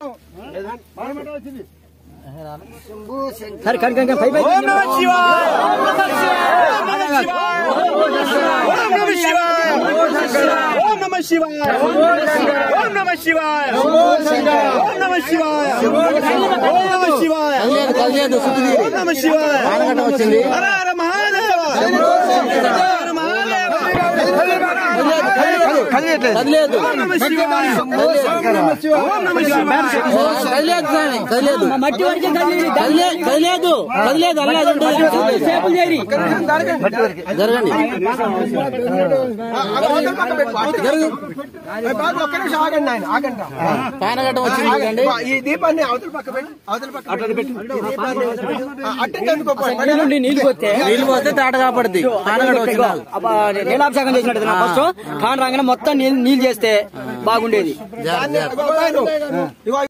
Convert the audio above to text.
సరే కనుక వచ్చింది కదిలేదు జరగండి పానగట్టం వచ్చింది ఈ దీపాన్ని అవతల పక్క పెట్టి నీళ్లు పోతే తాట కాపడుద్ది నీలాభిషేకం చేసినట్టు ఫస్ట్ కాన్ రాగానే మొత్తం నీళ్ళు చేస్తే బాగుండేది.